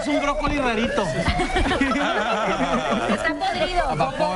Es un brócoli rarito. Está podrido. Al vapor.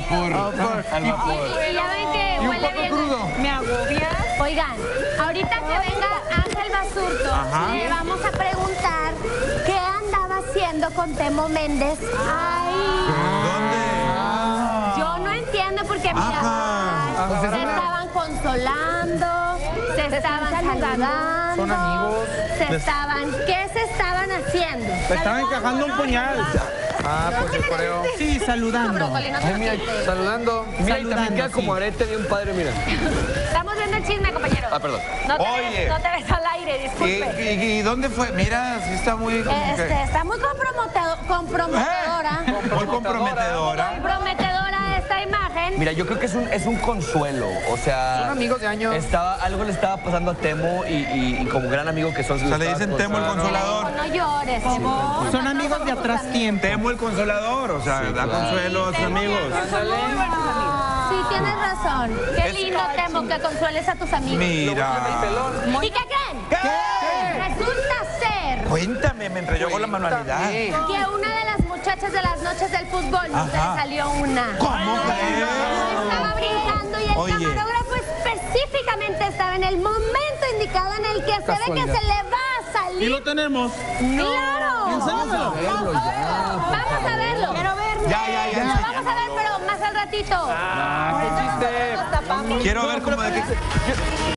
Y ya ven que huele bien. Crudo. Me agobias. Oigan, ahorita que venga Ángel Basurto, le vamos a preguntar qué andaba haciendo con Temo Méndez. Ay. ¿Dónde? Yo no entiendo porque mira, se estaban consolando, se estaban saludando. Son amigos. ¿Qué se estaban haciendo? Le estaban encajando un puñal. Pues yo creo. Sí, saludando. Ay, mira, saludando. Mira, y también queda como arete de un padre, mira. Estamos viendo el chisme, compañero. Ah, perdón. No te Oye. ves al aire, disculpe. ¿Y dónde fue? Mira, sí está muy... Está muy comprometedora. Muy comprometedora. Comprometedora esta imagen. Mira, yo creo que es un consuelo, o sea... Son amigos de años. Algo le estaba pasando a Temo y como gran amigo que son... O sea, le dicen Temo el consolador. No llores, Temo. Son amigos de atrás tiempo. Temo el consolador, o sea, da consuelo a sus amigos. Sí, tienes razón. Qué lindo, Temo, que consueles a tus amigos. Mira. ¿Y qué creen? ¿Qué? Resulta ser Cuéntame, me entró con la manualidad. que una de las muchachas de las noches del fútbol no se le salió una. ¿Cómo crees? Estaba brincando y el Oye. camarógrafo específicamente estaba en el momento indicado en el que se ve que se le va a Y salir. lo tenemos. ¡Claro! Enséñamelo. Vamos a verlo. Quiero verlo. Ya. Lo vamos a ver, pero más al ratito. Ah, qué chiste. Quiero ver cómo de qué...